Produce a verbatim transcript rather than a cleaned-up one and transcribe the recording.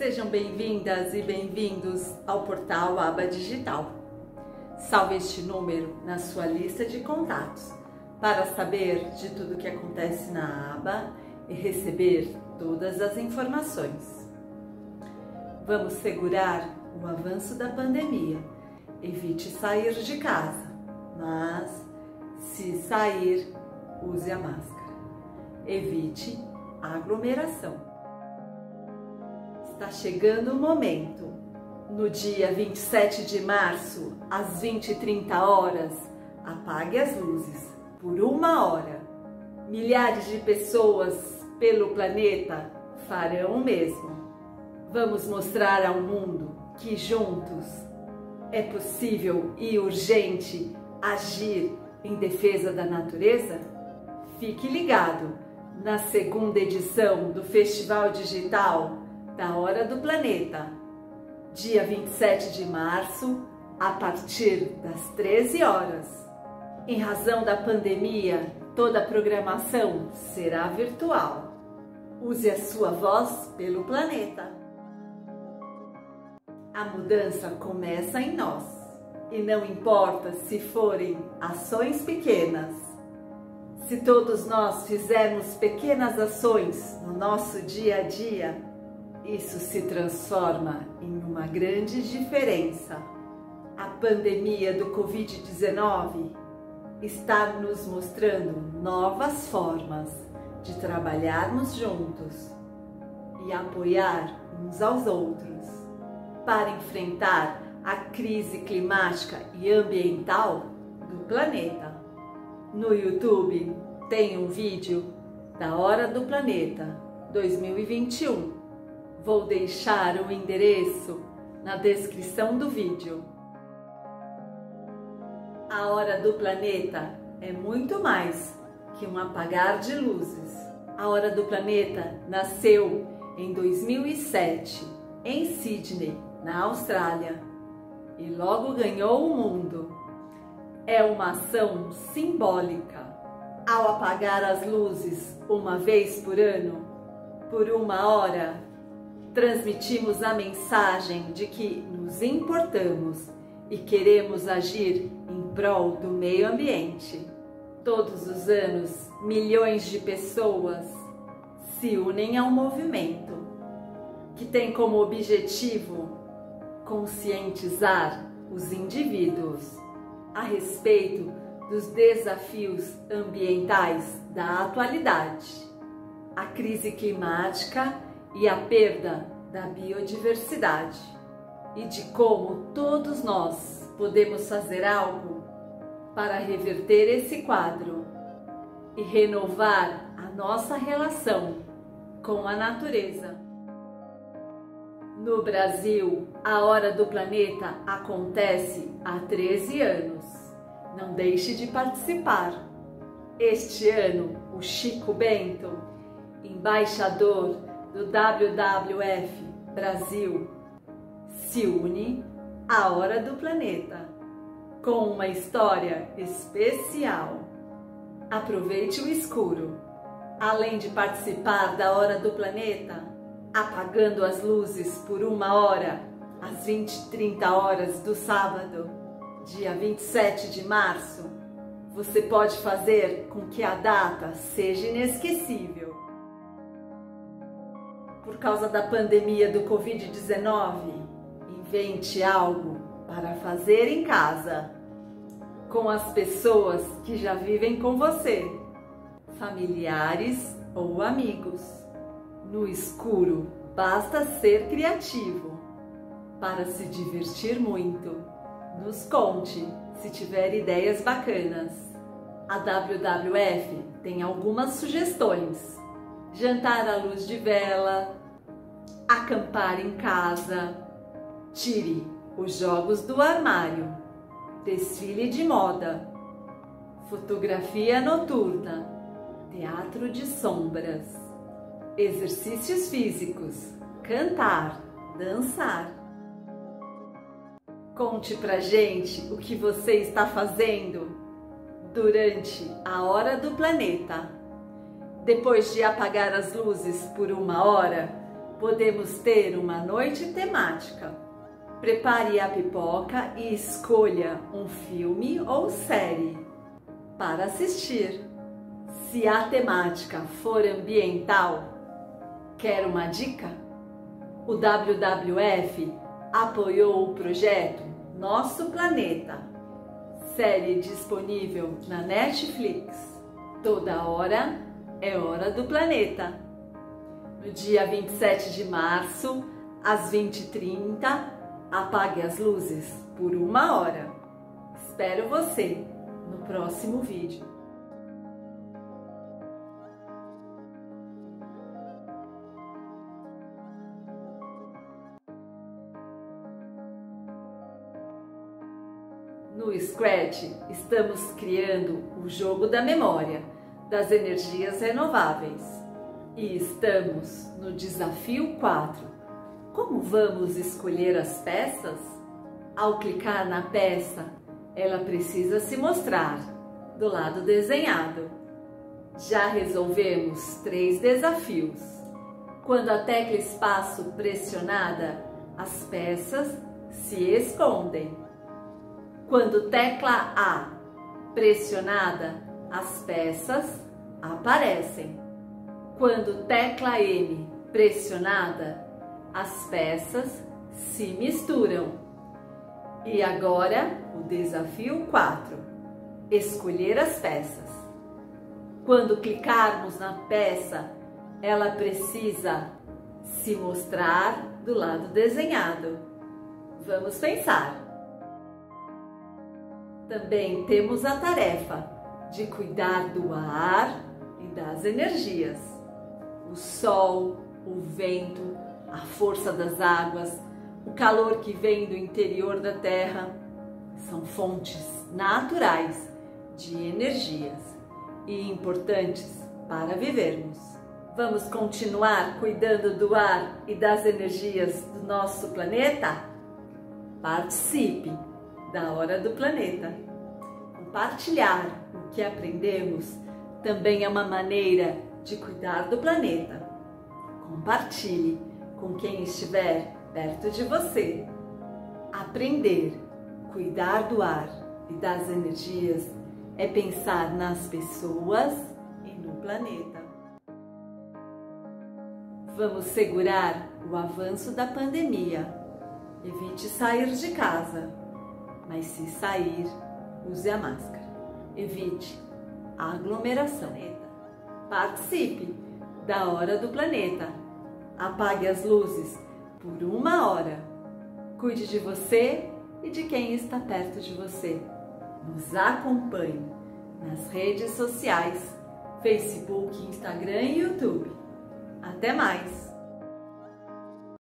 Sejam bem-vindas e bem-vindos ao portal Aba Digital. Salve este número na sua lista de contatos para saber de tudo o que acontece na aba e receber todas as informações. Vamos segurar o avanço da pandemia. Evite sair de casa, mas se sair, use a máscara. Evite a aglomeração. Está chegando o momento. No dia vinte e sete de março, às vinte e trinta horas, apague as luzes por uma hora. Milhares de pessoas pelo planeta farão o mesmo. Vamos mostrar ao mundo que juntos é possível e urgente agir em defesa da natureza? Fique ligado na segunda edição do Festival Digital da Hora do Planeta, dia vinte e sete de março, a partir das treze horas. Em razão da pandemia, toda a programação será virtual. Use a sua voz pelo planeta. A mudança começa em nós, e não importa se forem ações pequenas. Se todos nós fizermos pequenas ações no nosso dia a dia, isso se transforma em uma grande diferença. A pandemia do Covid dezenove está nos mostrando novas formas de trabalharmos juntos e apoiar uns aos outros para enfrentar a crise climática e ambiental do planeta. No YouTube tem um vídeo da Hora do Planeta dois mil e vinte e um. Vou deixar o endereço na descrição do vídeo. A Hora do Planeta é muito mais que um apagar de luzes. A Hora do Planeta nasceu em dois mil e sete, em Sydney, na Austrália, e logo ganhou o mundo. É uma ação simbólica. Ao apagar as luzes uma vez por ano, por uma hora, transmitimos a mensagem de que nos importamos e queremos agir em prol do meio ambiente. Todos os anos, milhões de pessoas se unem ao movimento, que tem como objetivo conscientizar os indivíduos a respeito dos desafios ambientais da atualidade, a crise climática e a perda da biodiversidade, e de como todos nós podemos fazer algo para reverter esse quadro e renovar a nossa relação com a natureza. No Brasil, a Hora do Planeta acontece há treze anos. Não deixe de participar. Este ano, o Chico Bento, embaixador do W W F Brasil, se une à Hora do Planeta com uma história especial. Aproveite o escuro. Além de participar da Hora do Planeta, apagando as luzes por uma hora, às vinte e trinta horas do sábado, dia vinte e sete de março, você pode fazer com que a data seja inesquecível. Por causa da pandemia do Covid dezenove, invente algo para fazer em casa, com as pessoas que já vivem com você, familiares ou amigos. No escuro, basta ser criativo para se divertir muito. Nos conte se tiver ideias bacanas. A W W F tem algumas sugestões: jantar à luz de vela, acampar em casa, tire os jogos do armário, desfile de moda, fotografia noturna, teatro de sombras, exercícios físicos, cantar, dançar. Conte pra gente o que você está fazendo durante a Hora do Planeta. Depois de apagar as luzes por uma hora, podemos ter uma noite temática. Prepare a pipoca e escolha um filme ou série para assistir. Se a temática for ambiental, quer uma dica? O W W F apoiou o projeto Nosso Planeta, série disponível na Netflix. Toda hora é hora do planeta. No dia vinte e sete de março, às vinte e trinta, apague as luzes por uma hora. Espero você no próximo vídeo. No Scratch, estamos criando o jogo da memória das energias renováveis e estamos no desafio quatro. Como vamos escolher as peças? Ao clicar na peça, ela precisa se mostrar do lado desenhado. Já resolvemos três desafios. Quando a tecla espaço pressionada, as peças se escondem. Quando tecla A pressionada, as peças aparecem. Quando tecla M pressionada, as peças se misturam. E agora o desafio quatro, escolher as peças. Quando clicarmos na peça, ela precisa se mostrar do lado desenhado. Vamos pensar. Também temos a tarefa de cuidar do ar e das energias. O sol, o vento, a força das águas, o calor que vem do interior da Terra são fontes naturais de energias e importantes para vivermos. Vamos continuar cuidando do ar e das energias do nosso planeta? Participe da Hora do Planeta. Compartilhar o que aprendemos também é uma maneira de cuidar do planeta. Compartilhe com quem estiver perto de você. Aprender, cuidar do ar e das energias é pensar nas pessoas e no planeta. Vamos segurar o avanço da pandemia. Evite sair de casa, mas se sair, use a máscara. Evite a aglomeração. Participe da Hora do Planeta. Apague as luzes por uma hora. Cuide de você e de quem está perto de você. Nos acompanhe nas redes sociais, Facebook, Instagram e YouTube. Até mais!